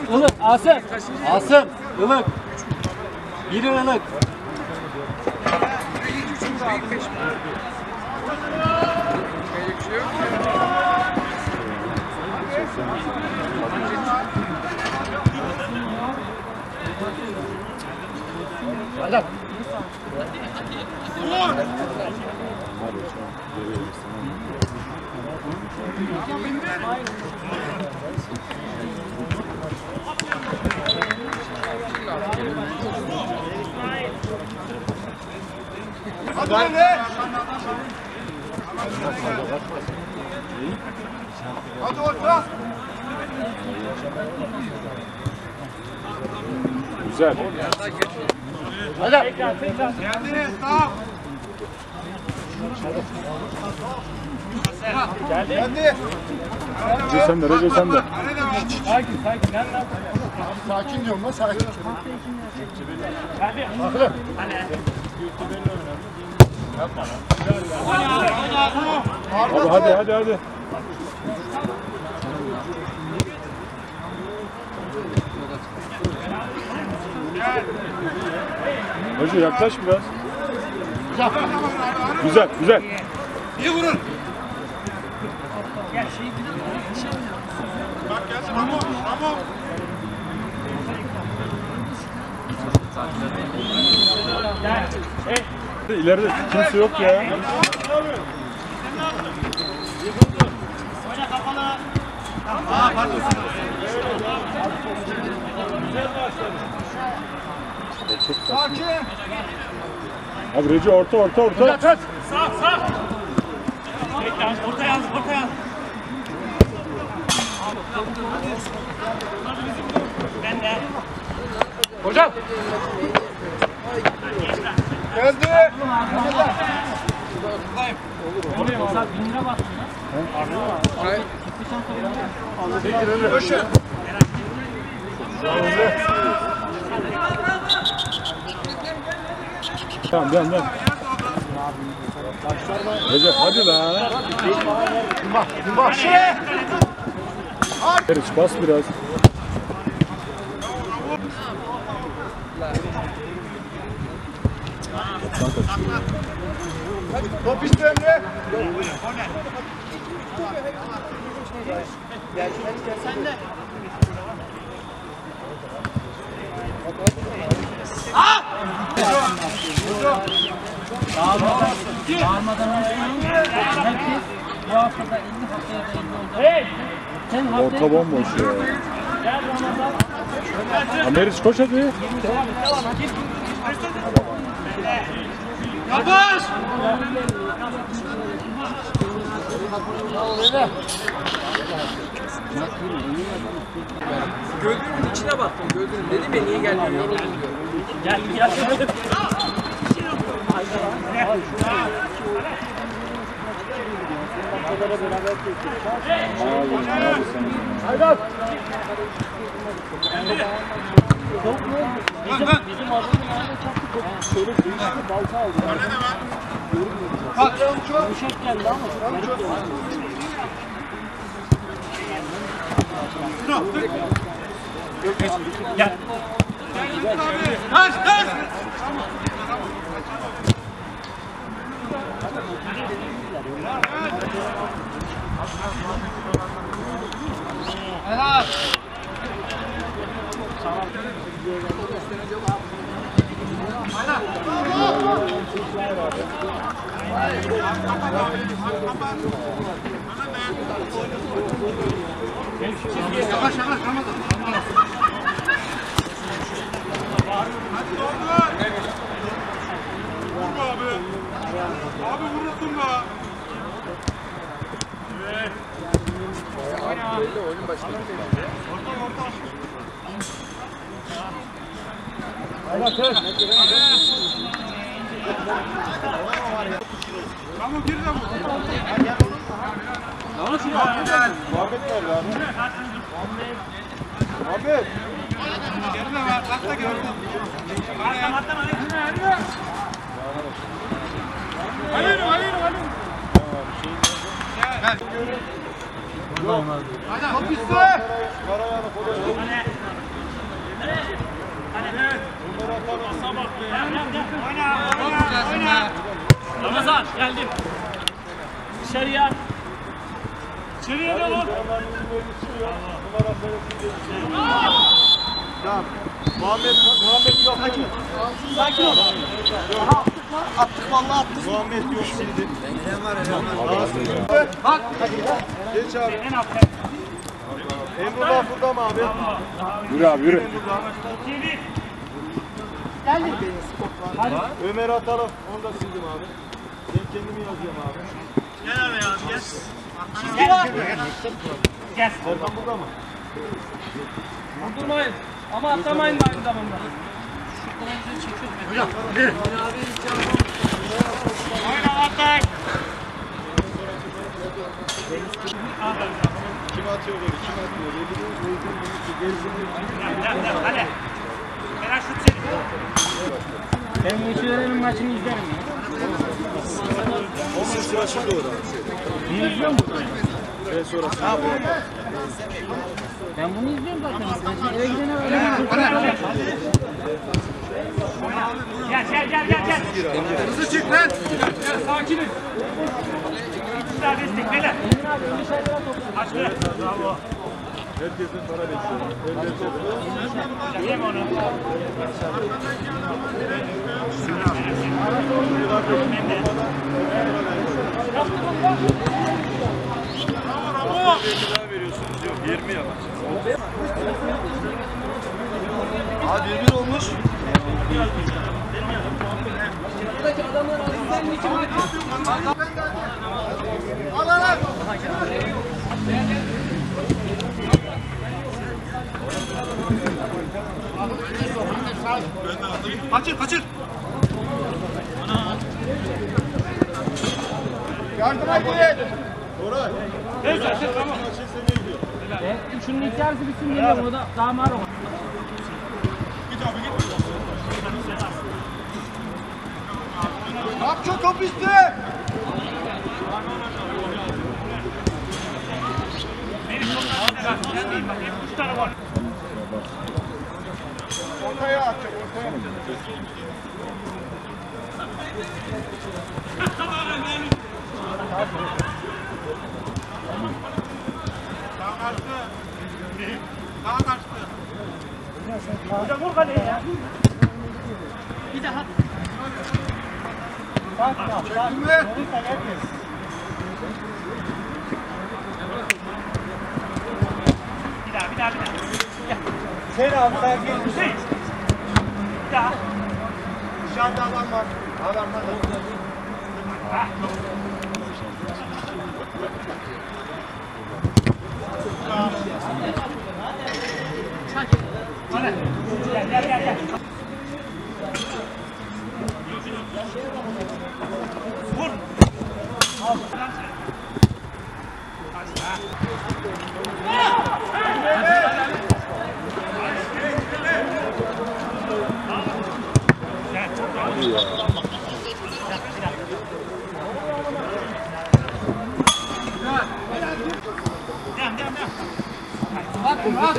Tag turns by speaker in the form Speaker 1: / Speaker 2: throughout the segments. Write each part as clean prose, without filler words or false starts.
Speaker 1: Ilık. Asım. Asım. Ilık. Biri ılık. Hadi.
Speaker 2: Hadi. Hadi orta.
Speaker 3: Güzel.
Speaker 1: Hadi.
Speaker 2: Geldi. Tamam. Geldi.
Speaker 3: Recep sen de, Recep sen de.
Speaker 1: Sakin.
Speaker 2: Sakin diyorum lan, sakin.
Speaker 1: Akıllı.
Speaker 3: Hadi. Recep yaklaş biraz. Güzel.
Speaker 2: İyi vurun. Bak gelsin Ramo.
Speaker 3: İleride kimse yok ya.
Speaker 2: Sakin.
Speaker 3: Abi Recep orta.
Speaker 1: Sağ.
Speaker 4: Orta yalnız. Ben de.
Speaker 1: Hocam.
Speaker 2: Geldi.
Speaker 1: Sen 1000 lira bastın ya.
Speaker 2: Koşun.
Speaker 3: Tamam dön. Recep hadi lan.
Speaker 2: Bak.
Speaker 3: Meriç bas biraz.
Speaker 2: Top istemle.
Speaker 4: Sen de.
Speaker 1: Bağırmadan önce herkes bu haftada 50 haftaya da 50 oldu. Sen
Speaker 3: Orta bomboş ya. Meriç koş hadi.
Speaker 2: Yavaş.
Speaker 5: Gözlüğümün içine baktım. Gözlüğüm dedim ya niye gelmiyor yoruldum diyor.
Speaker 4: Gel.
Speaker 3: Haydi.
Speaker 1: Bizim adamın ayağına çarptı. Şöyle değişti balta aldı.
Speaker 2: Bak.
Speaker 1: Yumuşak geldi ama.
Speaker 4: Gel.
Speaker 2: Kaç. Helal. Yavaş Ramazan. Hadi doldur. Vur abi. Abi vurursun be. Evet.
Speaker 5: Belli oyunun başında.
Speaker 2: Tamam gir de bu.
Speaker 1: Yanlış mı?
Speaker 2: Muhabbet nerede abi? Muhabbet. Geride var. Kalk da gördüm. Hayır. Gel. Hadi. Top üstü.
Speaker 4: Oyna. Ramazan geldim. Dışarıya. İçeriye de vur.
Speaker 2: Muhammed yok.
Speaker 1: Sakin ol. Aha attık vallahi attık.
Speaker 2: Muhammed yok şimdi.
Speaker 1: Bak.
Speaker 2: Geç abi.
Speaker 4: En alt.
Speaker 2: Emrullah burada mı abi?
Speaker 3: Yürü abi yürü.
Speaker 1: Geldi.
Speaker 2: Ömer atalım. Onu da sildim abi. Ben kendimi yazıyorum abi.
Speaker 4: Gel abi abi gel.
Speaker 1: Çizgi var.
Speaker 4: Gel.
Speaker 2: Serkan burada mı?
Speaker 1: Vurdurmayın. Ama atlamayın da aynı zamanda.
Speaker 4: Oyna atak.
Speaker 2: Kim atıyor böyle? Kim atıyor?
Speaker 4: Gel hadi. Merak şut senin.
Speaker 1: Ben Yeşileren'in maçını izlerim ya.
Speaker 2: Onun sıra şimdi orada.
Speaker 1: Bunu izliyor musun?
Speaker 2: Ben sonrası.
Speaker 1: Ben bunu izliyorum zaten. Ben şimdi eve gidene öyle bir kurtarım.
Speaker 4: Gel.
Speaker 2: Hızlı çık lan.
Speaker 4: Gel sakinim. Bir daha destek beyler.
Speaker 1: Emin abi öyle şeylere topluyor.
Speaker 4: Açtı. Bravo.
Speaker 2: Herkesin para bekliyor.
Speaker 4: Yiyem onu.
Speaker 2: Veriyorsunuz yok. 20 yapacağız. Abi 1-1 olmuş.
Speaker 4: Kaçır.
Speaker 2: Yardıma gidin. Koray.
Speaker 4: Neyse tamam.
Speaker 1: Şunun ilk yarısı bitsin geliyorum. O da daha mağara var.
Speaker 2: Kapça top iste.
Speaker 4: Hep 3 tane var.
Speaker 2: Ortaya atacak ortaya.
Speaker 4: Daha kaçtı. Hocam vur kaleye ya.
Speaker 1: Bir daha. Bak.
Speaker 4: Bir daha. Gel.
Speaker 2: Sen abi sakin.
Speaker 4: Hüseyin. Bir daha.
Speaker 2: Dışarıda adam var. Adam var.
Speaker 4: Gel. Vur. Al.
Speaker 1: Bak.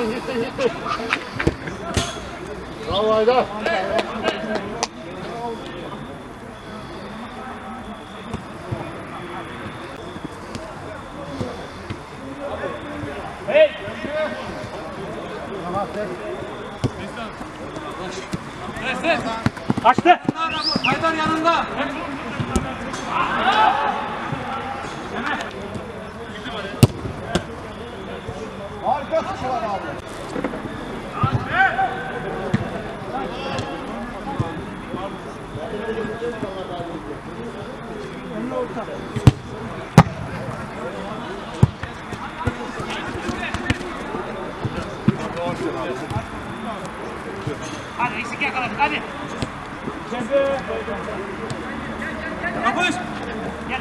Speaker 2: Bravo Haydar.
Speaker 4: Hey. Kaçtı.
Speaker 1: Haydar yanında.
Speaker 2: Harika sıçrar abi.
Speaker 4: Hadi eksik yakaladık hadi. Kapış. Gel.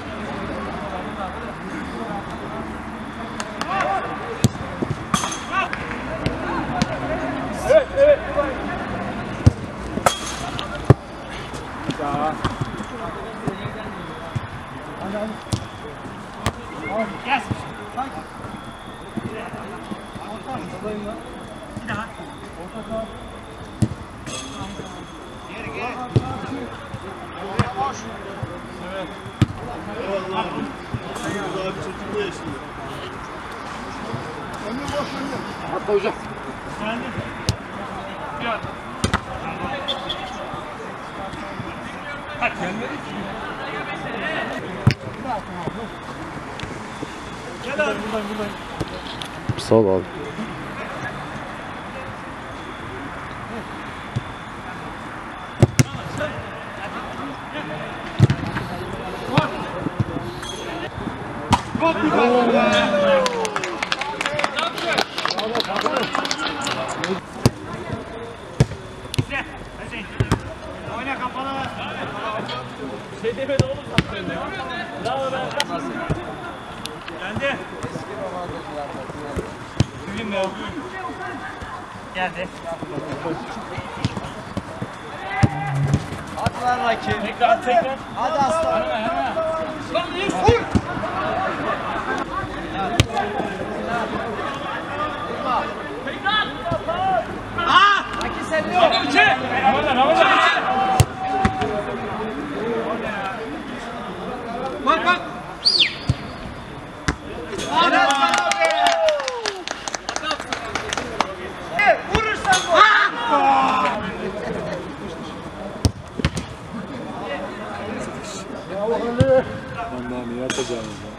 Speaker 2: Evet.
Speaker 4: Gel. Bir daha.
Speaker 2: Eyvallah abi. Burada abi çocuk bu yaşında.
Speaker 3: Hatta hocam. Sağ ol abi.
Speaker 4: Oyna kapalı.
Speaker 1: Şey demedi oğlum zaten. Bravo be.
Speaker 4: Geldi. Gülüm be. Geldi.
Speaker 2: Hadi lan rakip.
Speaker 1: Tekrar.
Speaker 2: Hadi aslan.
Speaker 1: Lan iyi vur.
Speaker 2: Rakip sen ne yok?
Speaker 1: Ramazan.
Speaker 4: Bak bak.
Speaker 2: Helal sana be. Vurursan gol.
Speaker 3: Ben daha niye atacağım ya?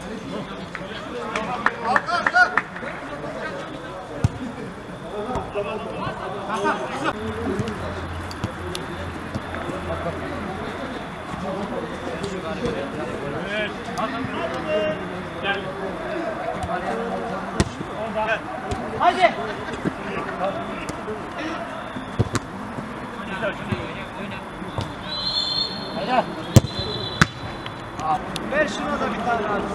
Speaker 2: Hadi. Ver şuna da bir tane abi.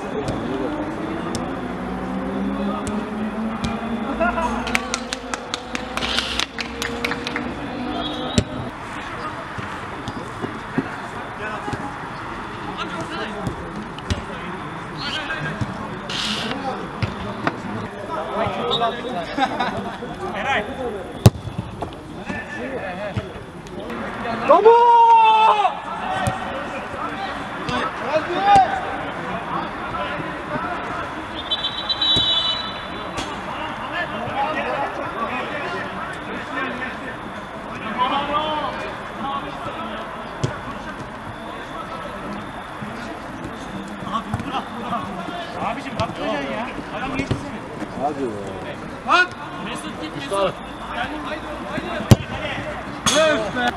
Speaker 4: Eray. Abicim bakmayacaksın ya. Adam geçti seni.
Speaker 3: Hadi be.
Speaker 4: Bak.
Speaker 1: Mesut git Mesut.
Speaker 4: Öf be.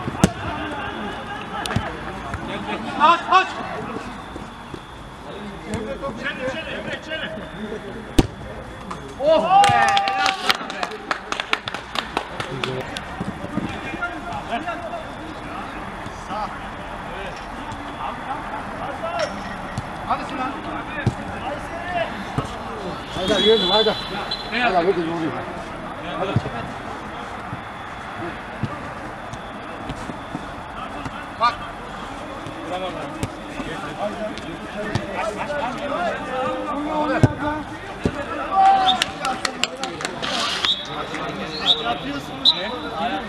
Speaker 4: Aç aç. İçeri Emre içeri.
Speaker 2: Oh be. Helal sana be.
Speaker 4: Hadi Sinan.
Speaker 3: Haydi gördüm haydi. Haydi hadi yürü.
Speaker 4: Bak.
Speaker 2: Yapıyorsunuz.